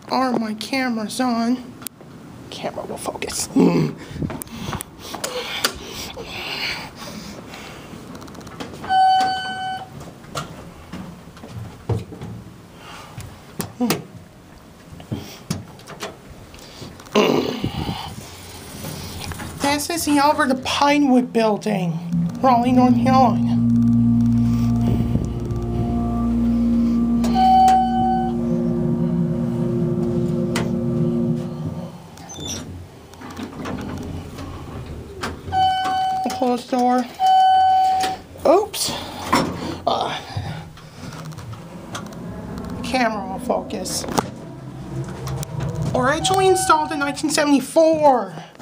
are my cameras on? Camera will focus. This is the over the Pinewood building, Raleigh, North Carolina. Close the door. Oops. Camera will focus. Originally installed in 1974.